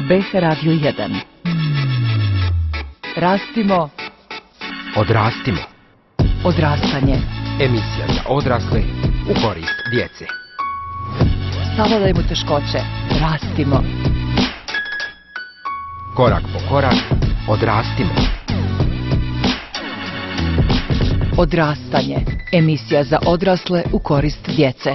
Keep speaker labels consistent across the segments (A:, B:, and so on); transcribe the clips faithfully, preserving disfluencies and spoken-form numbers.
A: B H Radio jedan. Rastimo.
B: Odrastimo.
A: Odrastanje.
B: Emisija za odrasle u korist djece.
A: Savladajmo teškoće. Rastimo.
B: Korak po korak, odrastimo.
A: Odrastanje. Emisija za odrasle u korist djece.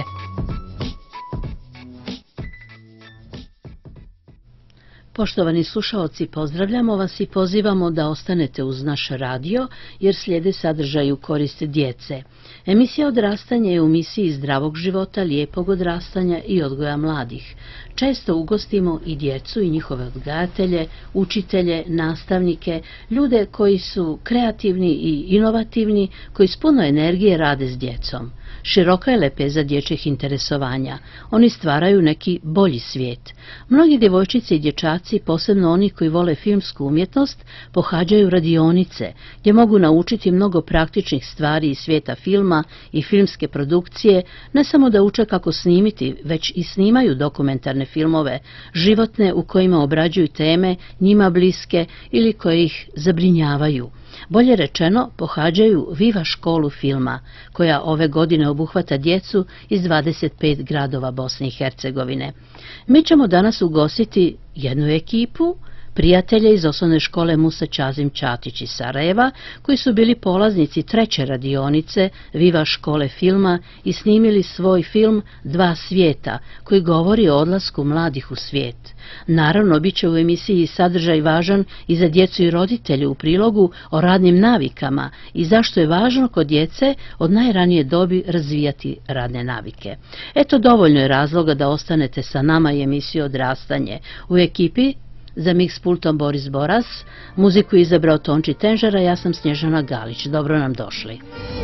C: Poštovani slušaoci, pozdravljamo vas i pozivamo da ostanete uz naš radio, jer slijede sadržaj u korist djece. Emisija Odrastanje je u misiji zdravog života, lijepog odrastanja i odgoja mladih. Često ugostimo i djecu i njihove odgajatelje, učitelje, nastavnike, ljude koji su kreativni i inovativni, koji s puno energije rade s djecom. Široka je lepeza dječjih interesovanja. Oni stvaraju neki bolji svijet. Mnogi djevojčice i dječaci, posebno oni koji vole filmsku umjetnost, pohađaju radionice, gdje mogu naučiti mnogo praktičnih stvari iz svijeta filma i filmske produkcije, ne samo da uče kako snimiti, već i snimaju dokumentarne filmove, životne u kojima obrađuju teme njima bliske ili koje ih zabrinjavaju. Bolje rečeno, pohađaju Viva školu filma, koja ove godine obuhvata djecu iz dvadeset pet gradova Bosne i Hercegovine. Mi ćemo danas ugostiti jednu ekipu, prijatelje iz osnovne škole Musa Čazim Čatić iz Sarajeva, koji su bili polaznici treće radionice Viva škole filma i snimili svoj film Dva svijeta, koji govori o odlasku mladih u svijet. Naravno, bit će u emisiji sadržaj važan i za djecu i roditelje u prilogu o radnim navikama i zašto je važno kod djece od najranije dobi razvijati radne navike. Eto, dovoljno je razloga da ostanete sa nama i emisiju Odrastanje. U ekipi za mix pultom Boris Boras, muziku je izabrao Tonči Tenžera, ja sam Snježana Galić. Dobro nam došli.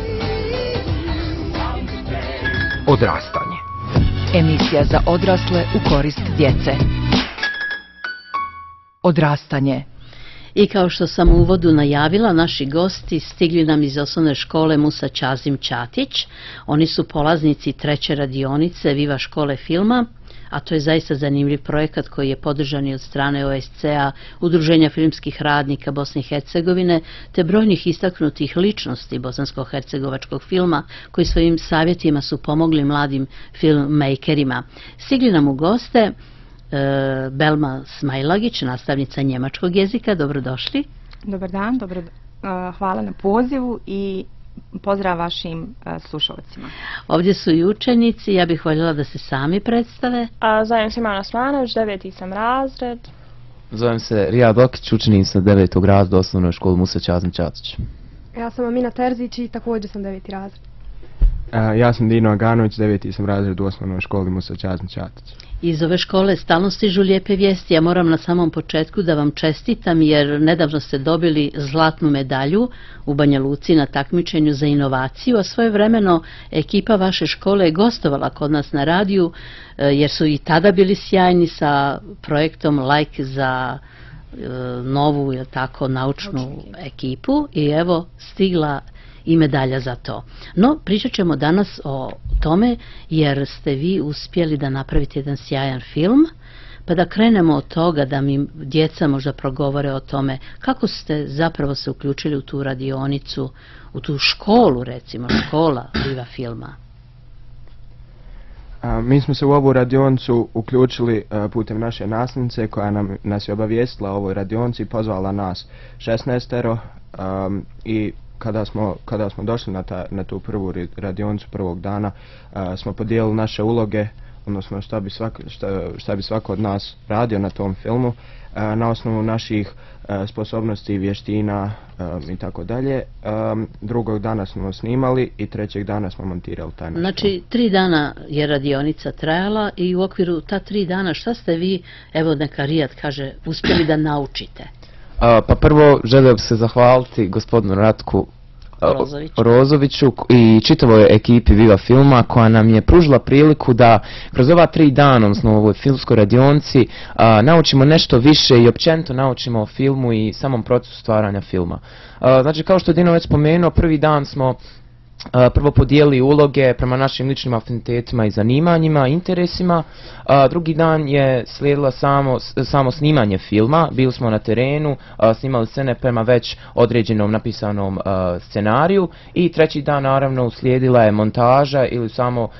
B: Odrastanje.
A: Emisija za odrasle u korist djece. Odrastanje.
C: I kao što sam u uvodu najavila, naši gosti stigli nam iz osnovne škole Musa Čazim Čatić. Oni su polaznici treće radionice Viva škole filma, a to je zaista zanimljiv projekat koji je podržan i od strane O S C A, Udruženja filmskih radnika Bosne i Hercegovine, te brojnih istaknutih ličnosti bosansko-hercegovačkog filma, koji svojim savjetima su pomogli mladim filmmakerima. Stigli nam u goste e, Belma Smajlagić, nastavnica njemačkog jezika. Dobrodošli.
D: Dobar dan, dobro, uh, hvala na pozivu i pozdrav vašim uh, slušalcima.
C: Ovdje su i učenici, ja bih voljela da se sami predstave.
E: A, zovem se Ivana Osmanović, deveti sam razred.
F: Zovem se Rijad Okić, učenik sam devetog razreda osnovnoj školi Musa Čazim Čatić.
G: Ja sam Amina Terzić i također sam deveti razred.
H: A, ja sam Dino Aganović, deveti sam razred u osnovnoj školi Musa Čazim Čatić.
C: Iz ove škole stalno stižu lijepe vijesti. Ja moram na samom početku da vam čestitam, jer nedavno ste dobili zlatnu medalju u Banja Luci na takmičenju za inovaciju, a svojevremeno ekipa vaše škole je gostovala kod nas na radiju, jer su i tada bili sjajni sa projektom Like za novu, ili tako, naučnu ekipu, i evo stigla i medalja za to. No, pričat ćemo danas o tome, jer ste vi uspjeli da napravite jedan sjajan film, pa da krenemo od toga, da mi djeca možda progovore o tome kako ste zapravo se uključili u tu radionicu, u tu školu, recimo, škola Viva filma.
H: A, mi smo se u ovu radionicu uključili a, putem naše nastavnice, koja nam, nas je obavijestila o ovoj radionici i pozvala nas šesnaestero a, i Kada smo, kada smo došli na, ta, na tu prvu radionicu prvog dana, a, smo podijelili naše uloge, odnosno šta bi, svako, šta, šta bi svako od nas radio na tom filmu, a, na osnovu naših a, sposobnosti, vještina a, i tako dalje. A, drugog dana smo snimali i trećeg dana smo montirali taj naš
C: Znači, film. Tri dana je radionica trajala i u okviru ta tri dana šta ste vi, evo neka Rijad kaže, uspjeli da naučite?
F: A, pa prvo želio bih se zahvaliti gospodinu Ratku
C: Rozoviću.
F: Rozoviću i čitavoj ekipi Viva filma, koja nam je pružila priliku da kroz ova tri dana, odnosno u ovoj filmskoj radionici, a, naučimo nešto više i općenito naučimo o filmu i samom procesu stvaranja filma. A, znači, kao što je Dino već spomenuo, prvi dan smo prvo podijelili uloge prema našim ličnim afinitetima i zanimanjima, interesima. Drugi dan je slijedila samo, samo snimanje filma, bili smo na terenu, snimali scene prema već određenom napisanom scenariju i treći dan naravno uslijedila je montaža ili samo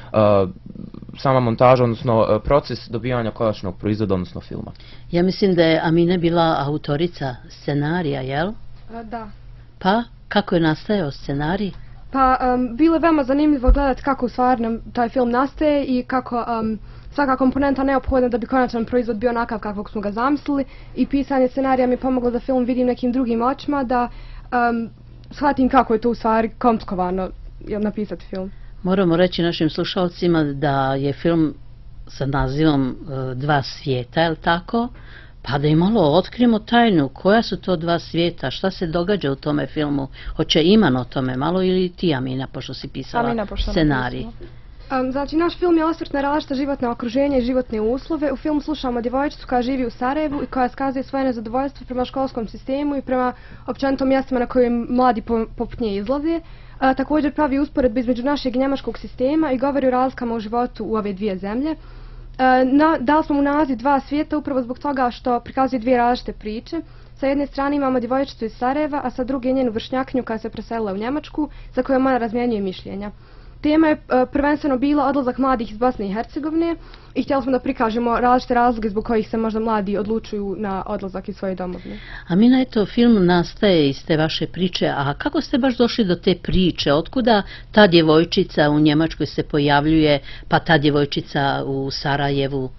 F: sama montaža, odnosno proces dobivanja konačnog proizvoda, odnosno filma.
C: Ja mislim da je Amina bila autorica scenarija, jel?
G: Da.
C: Pa, kako je nastajao scenarij?
G: Pa, um, bilo je veoma zanimljivo gledati kako u stvari nam taj film nastaje i kako um, svaka komponenta neophodna da bi konačan proizvod bio onakav kakvog smo ga zamislili i pisanje scenarija mi je pomoglo da film vidim nekim drugim očima, da um, shvatim kako je to u stvari komplikovano napisati film.
C: Moramo reći našim slušalcima da je film sa nazivom uh, Dva svijeta, je li tako? Pa da i malo otkrijemo tajnu, koja su to dva svijeta, šta se događa u tome filmu, hoće Iman o tome malo ili ti Amina, pošto si pisala
E: Amina, pošto
C: scenarij.
G: Um, znači, naš film je osvrt na različita životna okruženja i životne uslove. U filmu slušamo djevojčicu koja živi u Sarajevu i koja skazuje svoje nezadovoljstvo prema školskom sistemu i prema općenito mjestima na kojim mladi poput nje izlaze. A, također pravi usporedbu između našeg i njemačkog sistema i govori o razlikama u životu u ove dvije zemlje. Na, dali smo mu naziv Dva svijeta upravo zbog toga što prikazuje dvije različite priče. Sa jedne strane imamo djevojčicu iz Sarajeva, a sa druge njenu vršnjakinju koja se preselila u Njemačku, za kojom ona razmjenjuje mišljenja. Tema je prvenstveno bila odlazak mladih iz Bosne i Hercegovine i htjeli smo da prikažemo različite razloge zbog kojih se možda mladi odlučuju na odlazak iz svoje domovine.
C: Amina, eto, film nastaje iz te vaše priče, a kako ste baš došli do te priče? Otkuda ta djevojčica u Njemačkoj se pojavljuje, pa ta djevojčica u Sarajevu?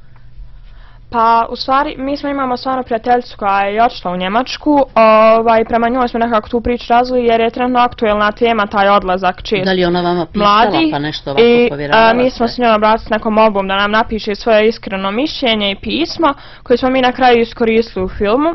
E: Pa, u stvari, mi smo imamo stvarno prijateljicu koja je otišla u Njemačku, ovaj, prema njoj smo nekako tu priču razvili jer je trenutno aktuelna tema taj odlazak čest
C: Da li ona vama pisala
E: mladih,
C: pa nešto ovako
E: i
C: povjeravala
E: a, mi smo s njom obratili s nekom molbom da nam napiše svoje iskreno mišljenje i pismo koje smo mi na kraju iskoristili u filmu.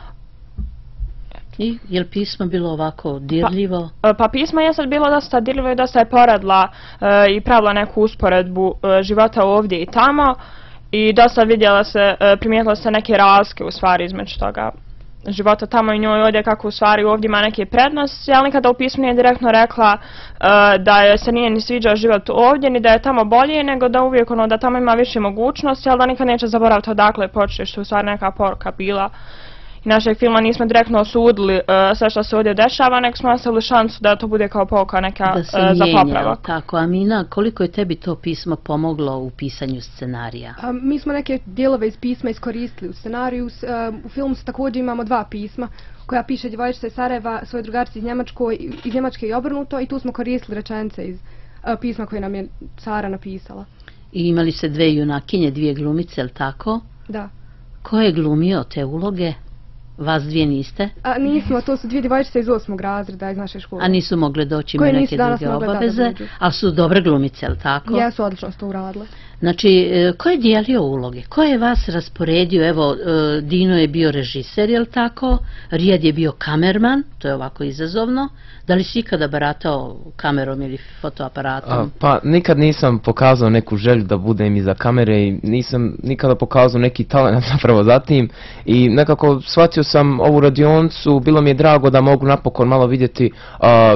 C: I je li pismo bilo ovako dirljivo?
E: Pa, pa pismo je sad bilo dosta dirljivo i dosta je poredla e, i pravila neku usporedbu e, života ovdje i tamo. I dosta vidjela se, primijetila se neke razlike u stvari između toga života tamo i njoj ovdje, kako u stvari ovdje ima neke prednosti, ali nikada u pismu nije direktno rekla uh, da je se nije ni sviđao život ovdje, ni da je tamo bolje, nego da uvijek ono da tamo ima više mogućnosti, ali da nikad neće zaboraviti odakle počne, što je u stvari neka poruka bila. I našeg filma nismo direktno osudili uh, sve što se ovdje dešava, nego smo ostavili šansu da to bude kao pouka neka uh, za popravak.
C: Tako, Amina, koliko je tebi to pismo pomoglo u pisanju scenarija?
G: A, mi smo neke dijelove iz pisma iskoristili u scenariju. Uh, u filmu također imamo dva pisma koja piše djevojčica iz Sarajeva svoj drugarici iz Njemačkoj, iz Njemačke i obrnuto, i tu smo koristili rečenice iz uh, pisma koje nam je Sara napisala.
C: I imali ste dve junakinje, dvije glumice, je tako?
G: Da.
C: Ko je glumio te uloge? Vas dvije niste?
G: A, nismo, to su dvije djevojčice iz osmog razreda iz naše škole.
C: A nisu mogle doći, imaju neke druge obaveze, ali su dobre glumice, je li tako?
G: Jesu, odlično su to uradile.
C: Znači, ko je dijelio uloge? Ko je vas rasporedio? Evo, Dino je bio režiser, je li tako? Rijad je bio kamerman, to je ovako izazovno. Da li si ikada baratao kamerom ili fotoaparatom?
F: A, pa nikad nisam pokazao neku želju da budem iza kamere i nisam nikada pokazao neki talent zapravo za tim. I nekako shvatio sam ovu radioncu, bilo mi je drago da mogu napokon malo vidjeti a,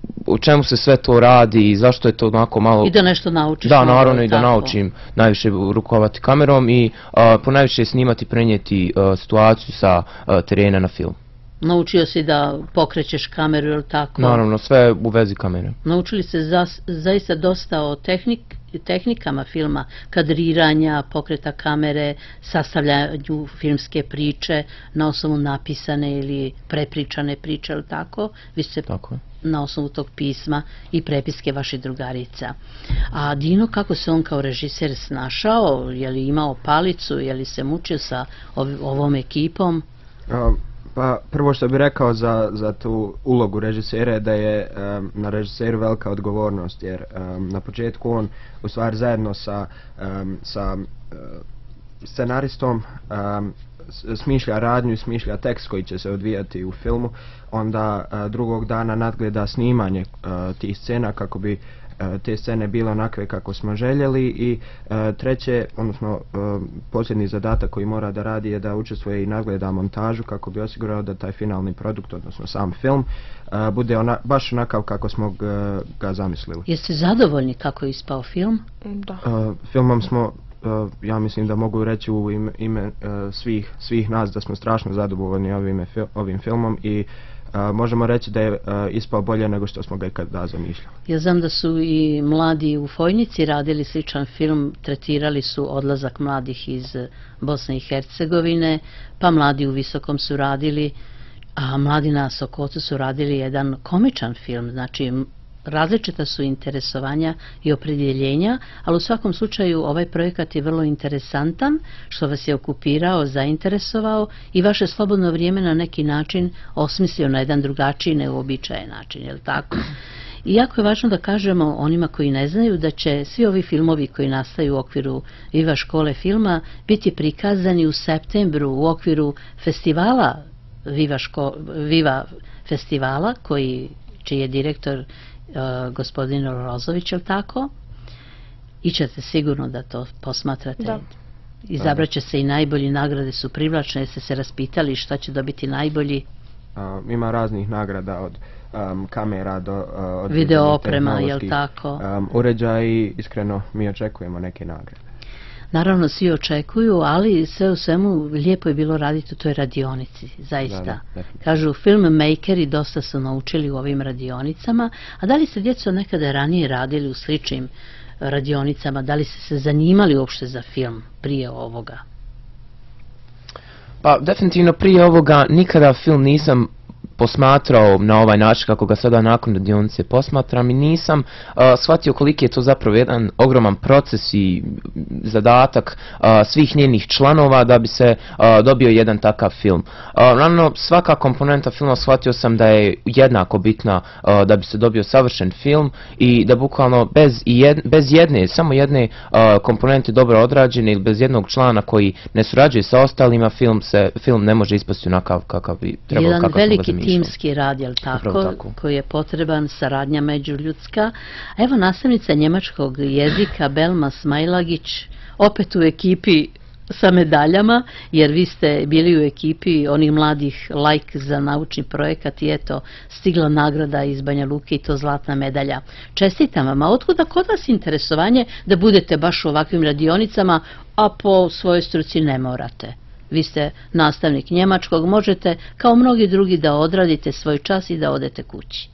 F: u čemu se sve to radi i zašto je to onako malo...
C: I da nešto naučiš.
F: Da, naravno, i da naučim najviše rukovati kamerom i a, ponajviše snimati, prenijeti a, situaciju sa a, terena na film.
C: Naučio si da pokrećeš kameru, ili tako?
F: Naravno, sve u vezi kamere.
C: Naučili se za, zaista dosta o tehnik, tehnikama filma, kadriranja, pokreta kamere, sastavljanju filmske priče na osnovu napisane ili prepričane priče, ili tako? Vi ste
F: tako je.
C: Na osnovu tog pisma i prepiske vaših drugarica. A Dino, kako se on kao režiser snašao? Je li imao palicu? Je li se mučio sa ov ovom ekipom?
H: Um. Pa prvo što bih rekao za, za tu ulogu režisera je da je um, na režiseru velika odgovornost, jer um, na početku on u stvari zajedno sa, um, sa uh, scenaristom um, smišlja radnju i smišlja tekst koji će se odvijati u filmu, onda uh, drugog dana nadgleda snimanje uh, tih scena kako bi te scene bile onakve kako smo željeli i treće, odnosno posljednji zadatak koji mora da radi je da učestvuje i nadgleda montažu kako bi osigurao da taj finalni produkt, odnosno sam film, bude ona, baš onakav kako smo ga, ga zamislili.
C: Jeste zadovoljni kako je ispao film?
E: Da.
H: Filmom smo, ja mislim da mogu reći u ime, ime svih, svih nas da smo strašno zadovoljni ovim, ovim filmom i Uh, možemo reći da je uh, ispao bolje nego što smo ga ikada zamišljali.
C: Ja znam da su i mladi u Fojnici radili sličan film, tretirali su odlazak mladih iz Bosne i Hercegovine, pa mladi u Visokom su radili, a mladi na Sokocu su radili jedan komičan film, znači različita su interesovanja i opredjeljenja, ali u svakom slučaju ovaj projekat je vrlo interesantan, što vas je okupirao, zainteresovao i vaše slobodno vrijeme na neki način osmislio na jedan drugačiji, neuobičajen način, je li tako? I jako je važno da kažemo onima koji ne znaju da će svi ovi filmovi koji nastaju u okviru Viva škole filma biti prikazani u septembru u okviru festivala Viva, ško, Viva festivala, koji čiji je direktor Uh, gospodin Rozović, je li tako? I ćete sigurno da to posmatrate.
E: Da.
C: Izabrat će se i najbolji, nagrade su privlačne, jeste se raspitali šta će dobiti najbolji?
H: Uh, ima raznih nagrada od um, kamera do uh,
C: video oprema, je li tako?
H: Um, uređaja i iskreno mi očekujemo neke nagrade.
C: Naravno svi očekuju, ali sve u svemu lijepo je bilo raditi u toj radionici, zaista. Da, da, kažu, filmmakeri dosta su naučili u ovim radionicama, a da li ste djeco nekada ranije radili u sličnim radionicama, da li ste se zanimali uopšte za film prije ovoga?
F: Pa definitivno prije ovoga nikada film nisam posmatrao na ovaj način kako ga sada nakon radionice posmatram i nisam uh, shvatio koliki je to zapravo jedan ogroman proces i zadatak uh, svih njenih članova da bi se uh, dobio jedan takav film. Uh, Naravno, svaka komponenta filma shvatio sam da je jednako bitna uh, da bi se dobio savršen film i da bukvalno bez, jed, bez jedne, samo jedne uh, komponente dobro odrađene ili bez jednog člana koji ne surađuje sa ostalima, film, se, film ne može ispasti onakav kakav bi trebalo,
C: jedan
F: kakav
C: veliki timski rad, jel tako,
F: tako,
C: koji je potreban, saradnja međuljudska. Evo nastavnica njemačkog jezika Belma Smajlagić, opet u ekipi sa medaljama, jer vi ste bili u ekipi onih mladih lajk za naučni projekat i eto, stigla nagrada iz Banja Luke i to zlatna medalja. Čestitam vam, a otkuda kod vas interesovanje da budete baš u ovakvim radionicama, a po svojoj struci ne morate? Vi ste nastavnik njemačkog, možete kao mnogi drugi da odradite svoj čas i da odete kući.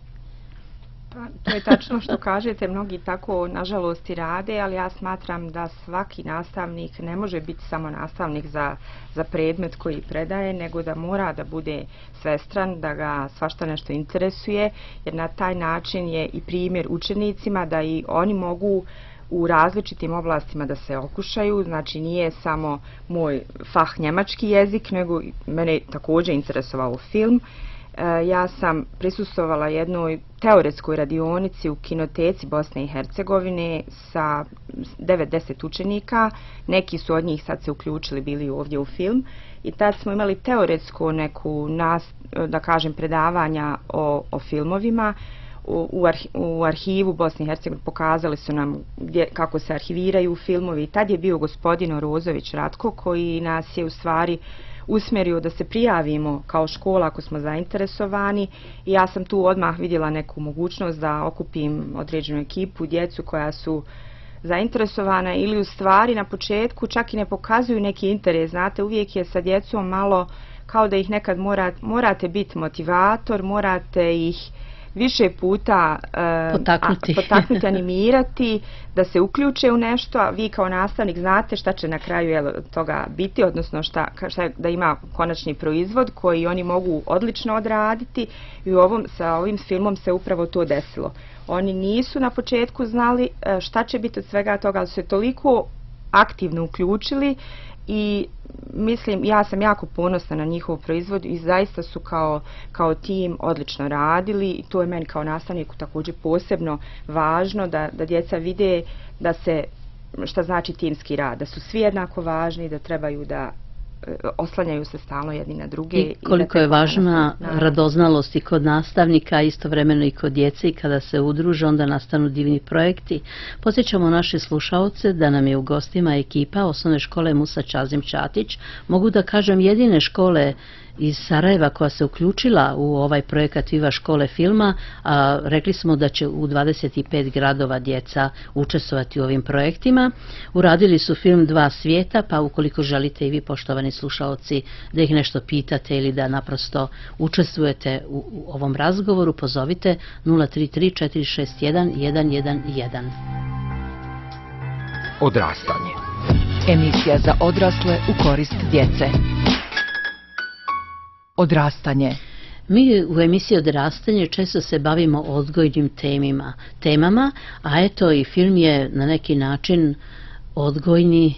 D: Pa, to je tačno što kažete, mnogi tako nažalost i rade, ali ja smatram da svaki nastavnik ne može biti samo nastavnik za, za predmet koji predaje, nego da mora da bude svestran, da ga svašta nešto interesuje, jer na taj način je i primjer učenicima da i oni mogu u različitim oblastima da se okušaju, znači nije samo moj fah njemački jezik, nego mene također interesovao film. E, ja sam prisustvovala jednoj teoretskoj radionici u kinoteci Bosne i Hercegovine sa devet deset učenika, neki su od njih sad se uključili, bili ovdje u film i tad smo imali teoretsko neku, nas, da kažem, predavanja o, o filmovima. U, arhi, u arhivu Bosne i Hercegovine pokazali su nam gdje, kako se arhiviraju filmovi. Tad je bio gospodin Rozović Ratko koji nas je u stvari usmjerio da se prijavimo kao škola ako smo zainteresovani i ja sam tu odmah vidjela neku mogućnost da okupim određenu ekipu, djecu koja su zainteresovana ili u stvari na početku čak i ne pokazuju neki interes. Znate, uvijek je sa djecom malo kao da ih nekad morate, morate biti motivator, morate ih više puta uh,
C: potaknuti.
D: A, potaknuti, animirati, da se uključe u nešto, a vi kao nastavnik znate šta će na kraju jel, toga biti, odnosno šta, šta, da ima konačni proizvod koji oni mogu odlično odraditi i u ovom, sa ovim filmom se upravo to desilo. Oni nisu na početku znali šta će biti od svega toga, ali su se toliko aktivno uključili i mislim, ja sam jako ponosna na njihov proizvod i zaista su kao, kao tim odlično radili i to je meni kao nastavniku također posebno važno da, da djeca vide da se, šta znači timski rad, da su svi jednako važni, da trebaju da oslanjaju se stalno jedni na druge.
C: I koliko je važna radoznalost i kod nastavnika, istovremeno i kod djece, i kada se udruže onda nastanu divni projekti. Podsjećamo naše slušaoce da nam je u gostima ekipa osnovne škole Musa Čazim Čatić, mogu da kažem jedine škole iz Sarajeva koja se uključila u ovaj projekat Viva škole filma, a rekli smo da će u dvadeset pet gradova djeca učestvovati u ovim projektima. Uradili su film Dva svijeta, pa ukoliko želite i vi, poštovani slušaoci, da ih nešto pitate ili da naprosto učestvujete u, u ovom razgovoru, pozovite nula tri tri četiri šest jedan jedan jedan jedan.
B: Odrastanje.
A: Emisija za odrasle u korist djece. Odrastanje.
C: Mi u emisiji Odrastanje često se bavimo odgojnim temima, temama, a eto i film je na neki način odgojni,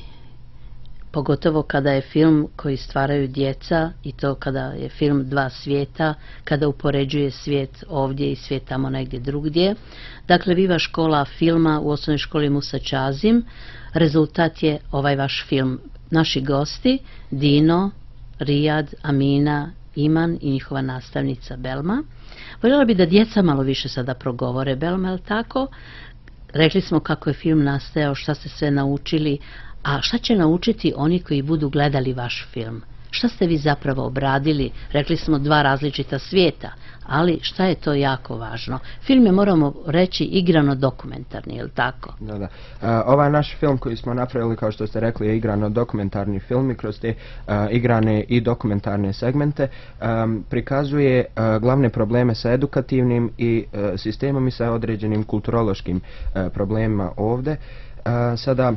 C: pogotovo kada je film koji stvaraju djeca, i to kada je film Dva svijeta, kada upoređuje svijet ovdje i svijet tamo negdje drugdje. Dakle, Viva škola filma u osnovnoj školi Musa Čazim, rezultat je ovaj vaš film. Naši gosti, Dino, Rijad, Amina, Iman i njihova nastavnica Belma. Voljela bi da djeca malo više sada progovore. Belma, je li tako? Rekli smo kako je film nastajao, šta ste sve naučili, a šta će naučiti oni koji budu gledali vaš film? Šta ste vi zapravo obradili? Rekli smo dva različita svijeta, ali šta je to jako važno? Film je, moramo reći, igrano dokumentarni, je li tako?
H: Da, da. Uh, ovaj naš film koji smo napravili, kao što ste rekli, je igrano dokumentarni film i kroz te uh, igrane i dokumentarne segmente um, prikazuje uh, glavne probleme sa edukativnim i uh, sistemom i sa određenim kulturološkim uh, problemima ovdje. Uh, sada,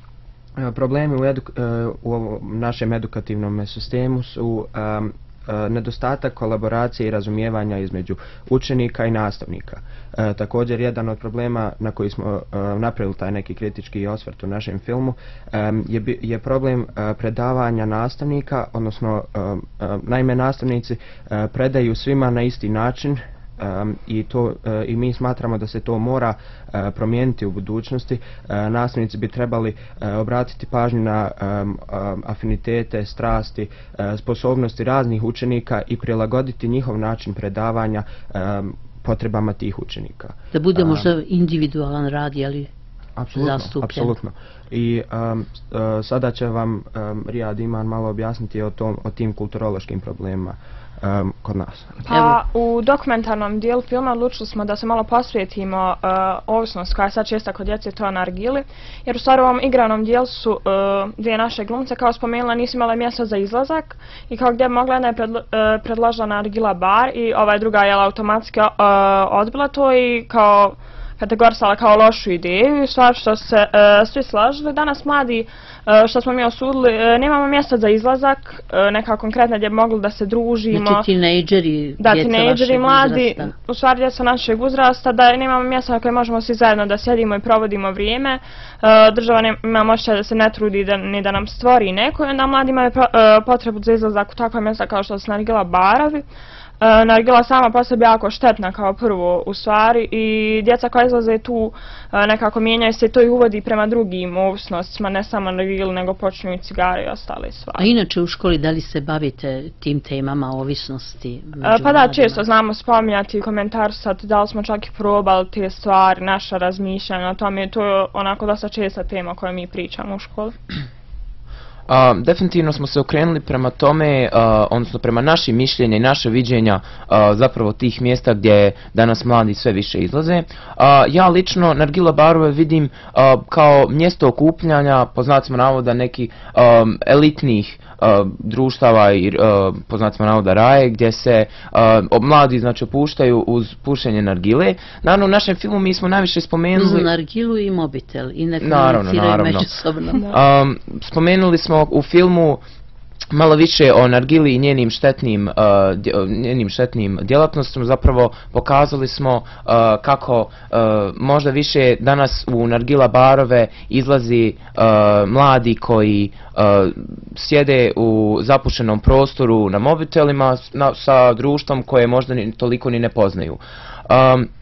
H: problemi u, edu, u našem edukativnom sistemu su um, nedostatak kolaboracije i razumijevanja između učenika i nastavnika. E, također, jedan od problema na koji smo e, napravili taj neki kritički osvrt u našem filmu e, je, je problem e, predavanja nastavnika, odnosno e, e, naime nastavnici e, predaju svima na isti način. Um, i, to, uh, i mi smatramo da se to mora uh, promijeniti u budućnosti. Uh, nastavnici bi trebali uh, obratiti pažnju na um, um, afinitete, strasti, uh, sposobnosti raznih učenika i prilagoditi njihov način predavanja um, potrebama tih učenika.
C: Da bude možda uh, individualan rad, je li zastupljen?
H: Apsolutno. I um, uh, sada će vam um, Rijad Iman malo objasniti o, tom, o tim kulturološkim problemima Um, kod nas.
E: Pa u dokumentarnom dijelu filma odlučili smo da se malo posvetimo uh, ovisnost koja je sad česta kod djece, to je nargili, jer u stvari u ovom igranom dijelu su uh, dvije naše glumce, kao spomenula, nisu imale mjesta za izlazak i kao gdje je mogla, jedna je predlo, uh, predložila nargila bar i ova druga je automatski uh, odbila to i kao kategorisala kao lošu ideju i stvar što se uh, svi slažili. Danas mladi, uh, što smo mi osudili, uh, nemamo mjesta za izlazak, uh, neka konkretna gdje bi mogli da se družimo.
C: Znači tinejdžeri,
E: da,
C: djeca
E: tinejdžeri, mladi,
C: uzrasta.
E: U stvari djeca našeg uzrasta, da nemamo mjesta na koje možemo svi zajedno da sjedimo i provodimo vrijeme. Uh, država nema moćaj da se ne trudi da, ni da nam stvori neko, onda mladi imaju pro, uh, potrebu za izlazak u takva mjesta kao što su nargila barovi. Uh, nargila sama po sebi jako štetna kao prvo u stvari i djeca koja izlaze tu uh, nekako mijenjaju se, to i uvodi prema drugim ovisnostima, ne samo nargilu nego počinju i cigare i ostale stvari.
C: A inače u školi da li se bavite tim temama ovisnosti?
E: Uh, pa da, često znamo spominjati i komentarisati, da li smo čak i probali te stvari, naša razmišljanja o tome, to je onako dosta česta tema koju mi pričamo u školi.
F: Uh, definitivno smo se okrenuli prema tome, uh, odnosno prema našim mišljenja i naše viđenja uh, zapravo tih mjesta gdje danas mladi sve više izlaze. Uh, ja lično nargila barove vidim uh, kao mjesto okupljanja, po znacima navoda, neki um, elitnih uh, društava i uh, po znacima navoda raje, gdje se uh, mladi znači opuštaju uz pušenje nargile. Naravno, u našem filmu mi smo najviše spomenuli...
C: Uz nargilu i mobitel i ne komuniciraju međusobno.
F: Um, spomenuli smo u filmu malo više o nargili i njenim štetnim, uh, njenim štetnim djelatnostima. Zapravo pokazali smo uh, kako uh, možda više danas u nargila barove izlazi uh, mladi koji uh, sjede u zapušenom prostoru na mobitelima na, sa društvom koje možda ni, toliko ni ne poznaju. Um,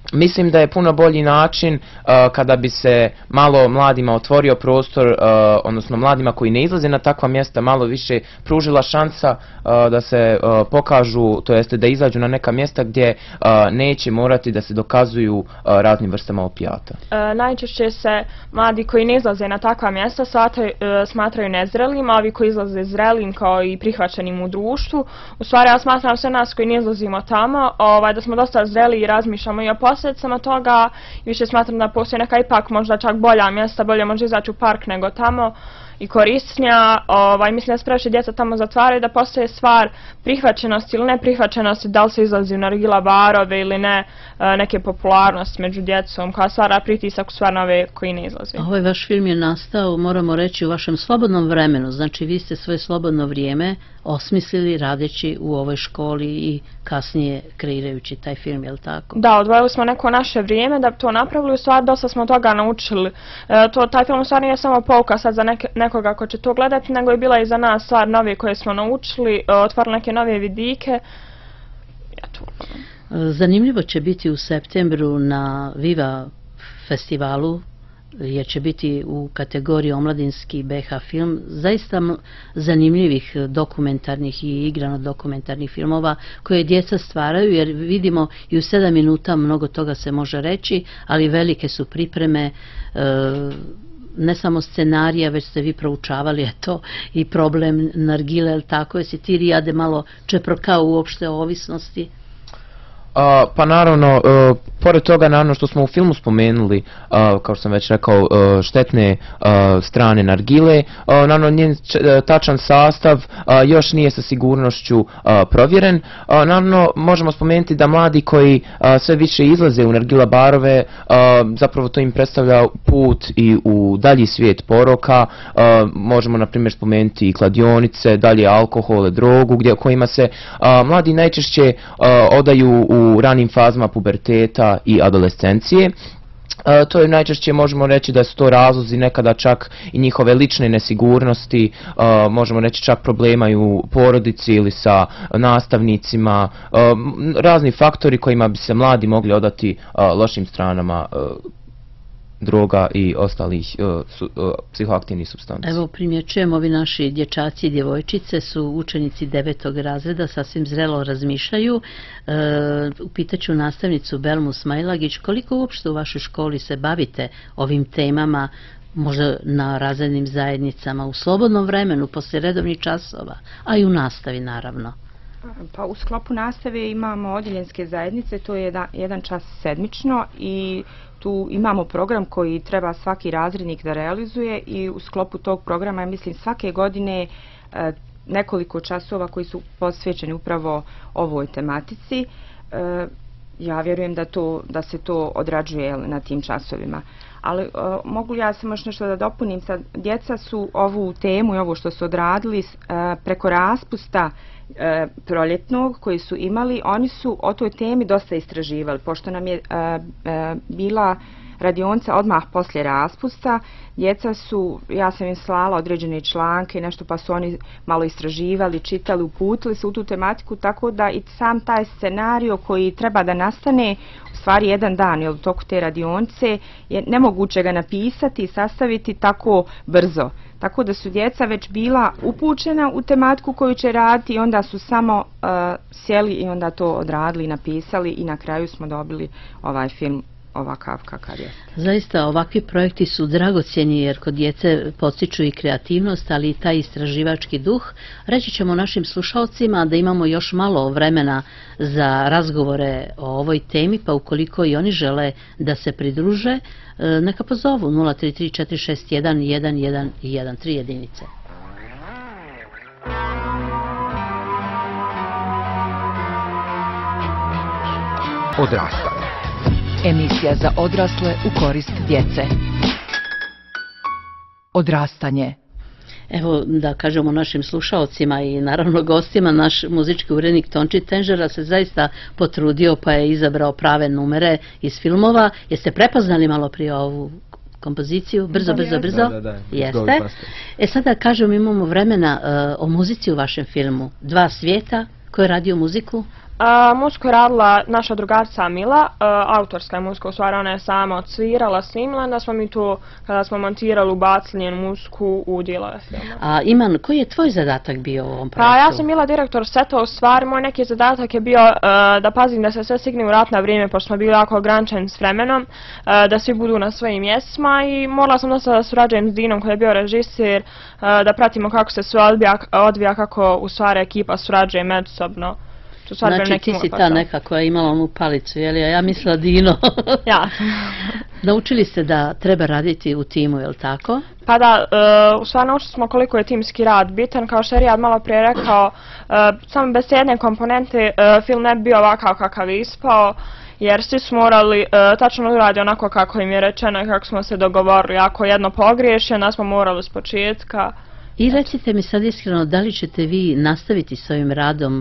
F: Mislim da je puno bolji način uh, kada bi se malo mladima otvorio prostor, uh, odnosno mladima koji ne izlaze na takva mjesta, malo više pružila šansa uh, da se uh, pokažu, to jeste da izađu na neka mjesta gdje uh, neće morati da se dokazuju uh, raznim vrstama opijata.
E: E, najčešće se mladi koji ne izlaze na takva mjesta smatraju, e, smatraju nezrelim, a ovi koji izlaze zrelim kao i prihvaćenim u društvu. U stvari ja smatram sve nas koji ne izlazimo tamo, ovaj, da smo dosta zreli i razmišljamo i o posljedicama toga. I više smatram da postoji neka ipak možda čak bolja mjesta, bolje može izaći u park nego tamo i korisnija. Ovaj, mislim da se previše djeca tamo zatvaraju, da postoje stvar prihvaćenosti ili neprihvaćenosti, da li se izlazi u nargila barove ili ne, neke popularnosti među djecom koja stvara pritisak u stvar na ove koji ne izlaze.
C: Ovaj vaš film je nastao, moramo reći, u vašem slobodnom vremenu, znači vi ste svoje slobodno vrijeme osmislili radeći u ovoj školi i kasnije kreirajući taj film, je li tako?
E: Da, odvojili smo neko naše vrijeme da bi to napravili, u stvari dosta smo toga naučili. E, to, taj film u stvari nije samo pouka sad za neke, nekoga ko će to gledati, nego je bila i za nas stvar nove koje smo naučili, e, otvorili neke nove vidike. Eto.
C: Zanimljivo će biti u septembru na Viva festivalu, jer će biti u kategoriji omladinski B H film, zaista zanimljivih dokumentarnih i igrano dokumentarnih filmova koje djeca stvaraju, jer vidimo i u sedam minuta mnogo toga se može reći, ali velike su pripreme, ne samo scenarija, već ste vi proučavali, eto, i problem nargile, ali tako, jesi ti, Rijade, malo čeprkao uopšte o ovisnosti?
F: Uh, pa naravno, uh, pored toga naravno što smo u filmu spomenuli, uh, kao što sam već rekao, uh, štetne uh, strane nargile, uh, naravno njen č- tačan sastav uh, još nije sa sigurnošću uh, provjeren. Uh, naravno možemo spomenuti da mladi koji uh, sve više izlaze u nargila barove, uh, zapravo to im predstavlja put i u dalji svijet poroka. Uh, možemo na primjer spomenuti i kladionice, dalje alkohole, drogu, gdje kojima se uh, mladi najčešće uh, odaju u u ranim fazama puberteta i adolescencije. E, to je najčešće, možemo reći da su to razlozi nekada čak i njihove lične nesigurnosti, e, možemo reći čak problema i u porodici ili sa nastavnicima, e, razni faktori kojima bi se mladi mogli odati e, lošim stranama e, droga i ostalih uh, su, uh, psihoaktivnih supstanci.
C: Evo, primjećujem, ovi naši dječaci i djevojčice su učenici devetog razreda, sasvim zrelo razmišljaju. E, upitaću nastavnicu Belmu Smajlagić, koliko uopšte u vašoj školi se bavite ovim temama, možda na razrednim zajednicama, u slobodnom vremenu, poslije redovnih časova, a i u nastavi, naravno?
D: Pa u sklopu nastave imamo odjeljenske zajednice, to je jedan, jedan čas sedmično i tu imamo program koji treba svaki razrednik da realizuje i u sklopu tog programa, mislim, svake godine e, nekoliko časova koji su posvećeni upravo ovoj tematici. E, ja vjerujem da, to, da se to odrađuje na tim časovima. Ali e, mogu ja samo još nešto da dopunim, sad, djeca su ovu temu i ovo što su odradili e, preko raspusta e, proljetnog koji su imali, oni su o toj temi dosta istraživali, pošto nam je e, e, bila radionica odmah poslije raspusta, djeca su, ja sam im slala određene članke, nešto, pa su oni malo istraživali, čitali, uputili se u tu tematiku, tako da i sam taj scenario koji treba da nastane, u stvari jedan dan, jer u toku te radionice je nemoguće ga napisati i sastaviti tako brzo. Tako da su djeca već bila upućena u tematiku koju će raditi i onda su samo uh, sjeli i onda to odradili i napisali i na kraju smo dobili ovaj film ovakav kakav je.
C: Zaista ovakvi projekti su dragocjeni jer kod djece podstiču i kreativnost, ali i taj istraživački duh. Reći ćemo našim slušalcima da imamo još malo vremena za razgovore o ovoj temi, pa ukoliko i oni žele da se pridruže, neka pozovu nula tri tri četiri šest jedan jedan jedan jedan tri jedinice.
B: Odrastanje.
A: Emisija za odrasle u korist djece. Odrastanje.
C: Evo da kažemo našim slušalcima i naravno gostima, naš muzički urednik Tonči Tenžera se zaista potrudio pa je izabrao prave numere iz filmova. Jeste prepoznali malo prije ovu kompoziciju? Brzo, brzo, brzo?
H: Da, da, da.
C: Jeste. E sada kažem, imamo vremena uh, o muzici u vašem filmu. Dva svijeta. Ko je radio muziku?
E: Uh, muziku je radila naša drugarica Mila, uh, autorska je muzika, u stvari ona je sama odsvirala, snimila, da smo mi to, kada smo montirali, ubacili njenu muziku u dijelove filma.
C: A Iman, koji je tvoj zadatak bio u ovom projektu?
E: Pa ja sam bila direktor seta, u stvari moj neki zadatak je bio uh, da pazim da se sve stigne u ratno vrijeme, pošto smo bili jako ograničeni s vremenom, uh, da svi budu na svojim mjestima i morala sam dosta da surađujem s Dinom koji je bio režiser, uh, da pratimo kako se sve odvija, odvija, kako u stvari ekipa surađuje međusobno.
C: Znači ti si ta neka koja je imala onu palicu, jel? Ja mislila Dino.
E: Ja.
C: Naučili ste da treba raditi u timu, jel tako?
E: Pa da, uh, u stvari naučili smo koliko je timski rad bitan, kao što je Rijad malo prije rekao, uh, samo bez jedne komponente uh, film ne bi bio ovakav kakav je ispao, jer svi su morali uh, tačno uraditi onako kako im je rečeno i kako smo se dogovorili. Ako jedno pogriješi, onda smo morali s početka.
C: I recite mi sad iskreno, da li ćete vi nastaviti s ovim radom?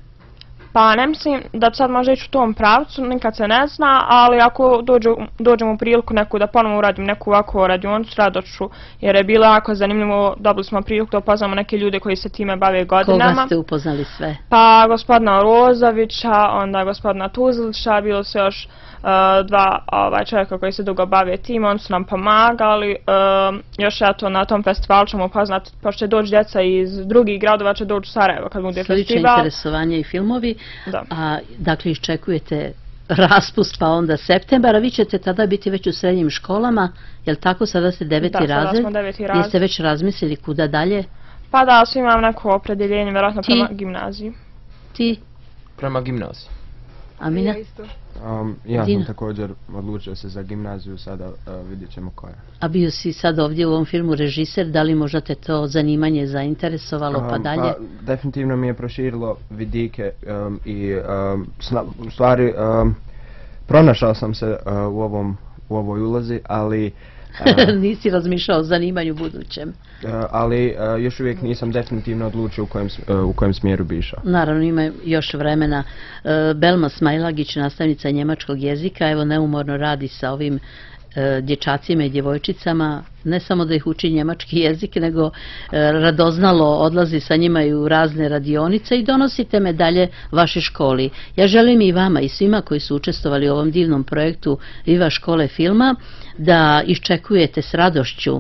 E: Pa ne mislim da sad može ići u tom pravcu, nikad se ne zna, ali ako dođu, dođem u priliku neku da ponovno uradim neku ovakvu radionicu, rado ću, jer je bilo jako zanimljivo, dobili smo priliku da upoznamo neke ljude koji se time bave godinama.
C: Koga ste upoznali sve?
E: Pa gospodina Rozovića, onda gospodina Tuzlića, bilo su još uh, dva ovaj, čovjeka koji se dugo bave tim, oni su nam pomagali, uh, još eto na tom festivalu ćemo upoznati, pošto će doći djeca iz drugih gradova, će doći u Sarajevo kad bude
C: Slično
E: festival.
C: Interesovanje i filmovi.
E: Da.
C: A, dakle, iščekujete raspust, pa onda septembar, a vi ćete tada biti već u srednjim školama, jel tako, sada ste deveti
E: da,
C: razred?
E: Da, sada smo deveti razred.
C: Jeste već razmislili kuda dalje?
E: Pa da, svi imam neko opredjeljenje, vjerojatno prema gimnaziji.
C: Ti?
F: Prema gimnaziji.
C: Amina?
G: Ja isto.
H: Um, ja sam također odlučio se za gimnaziju, sada uh, vidjet ćemo koja.
C: A bio si sad ovdje u ovom filmu režiser, da li možda te to zanimanje zainteresovalo um, pa dalje?
H: Pa, definitivno mi je proširilo vidike um, i um, sna, u stvari um, pronašao sam se uh, u, ovom, u ovoj ulozi, ali...
C: Uh, Nisi razmišljao o zanimanju budućem.
H: Uh, ali uh, još uvijek nisam definitivno odlučio u kojem, uh, u kojem smjeru bi išao.
C: Naravno, ima još vremena. Uh, Belma Smajlagić, nastavnica njemačkog jezika, evo neumorno radi sa ovim uh, dječacima i djevojčicama, ne samo da ih uči njemački jezik, nego uh, radoznalo odlazi sa njima i u razne radionice i donosite medalje vašoj školi. Ja želim i vama i svima koji su učestvovali u ovom divnom projektu Viva škole filma da iščekujete s radošću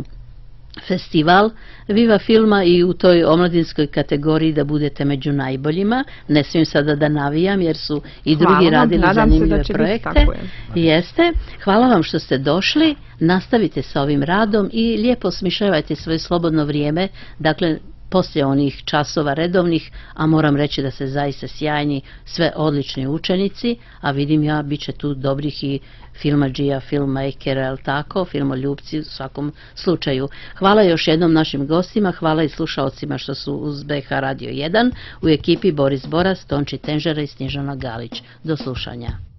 C: festival Viva filma i u toj omladinskoj kategoriji da budete među najboljima. Ne smijem sada da navijam jer su i drugi Hvala, radili zanimljive projekte. Jeste. Hvala vam što ste došli. Nastavite sa ovim radom i lijepo smišljavajte svoje slobodno vrijeme. Dakle, poslije onih časova redovnih, a moram reći da se zaista sjajni, sve odlični učenici, a vidim ja, bit će tu dobrih i filmadžija, filmmakera, jel tako, filmoljubci u svakom slučaju. Hvala još jednom našim gostima, hvala i slušalcima što su uz B H Radio jedan, u ekipi Boris Boras, Tonči Tenžera i Snježana Galić. Do slušanja.